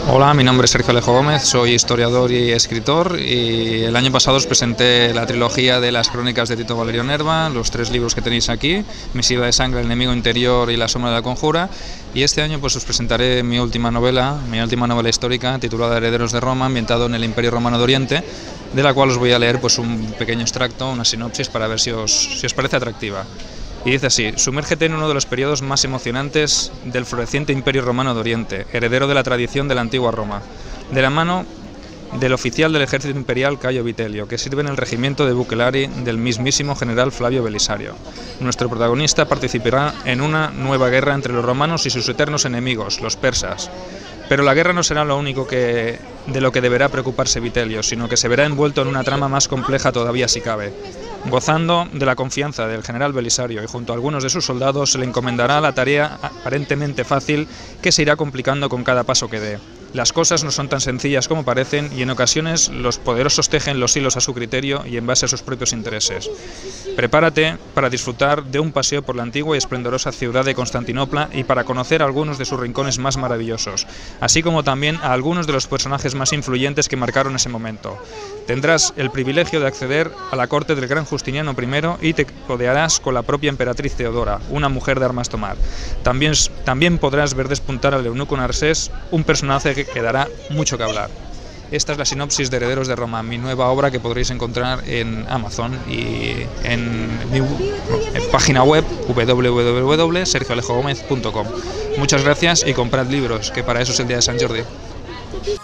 Hola, mi nombre es Sergio Alejo Gómez, soy historiador y escritor y el año pasado os presenté la trilogía de las crónicas de Tito Valerio Nerva, los 3 libros que tenéis aquí, Misiva de sangre, El enemigo interior y La sombra de la conjura, y este año pues os presentaré mi última novela histórica titulada Herederos de Roma, ambientado en el Imperio Romano de Oriente, de la cual os voy a leer pues un pequeño extracto, una sinopsis para ver si os parece atractiva. Y dice así: sumérgete en uno de los periodos más emocionantes del floreciente Imperio Romano de Oriente, heredero de la tradición de la antigua Roma, de la mano del oficial del ejército imperial Cayo Vitelio, que sirve en el regimiento de Bucelari del mismísimo general Flavio Belisario. Nuestro protagonista participará en una nueva guerra entre los romanos y sus eternos enemigos, los persas. Pero la guerra no será lo único de lo que deberá preocuparse Vitelio, sino que se verá envuelto en una trama más compleja todavía si cabe. Gozando de la confianza del general Belisario y junto a algunos de sus soldados se le encomendará la tarea aparentemente fácil que se irá complicando con cada paso que dé. Las cosas no son tan sencillas como parecen y en ocasiones los poderosos tejen los hilos a su criterio y en base a sus propios intereses. Prepárate para disfrutar de un paseo por la antigua y esplendorosa ciudad de Constantinopla y para conocer algunos de sus rincones más maravillosos, así como también a algunos de los personajes más influyentes que marcaron ese momento. Tendrás el privilegio de acceder a la corte del gran Justiniano I y te codearás con la propia emperatriz Teodora, una mujer de armas tomar. También podrás ver despuntar al eunuco Narsés, un personaje que dará mucho que hablar. Esta es la sinopsis de Herederos de Roma, mi nueva obra que podréis encontrar en Amazon y en mi página web www.sergioalejogomez.com. Muchas gracias y comprad libros, que para eso es el día de San Jordi.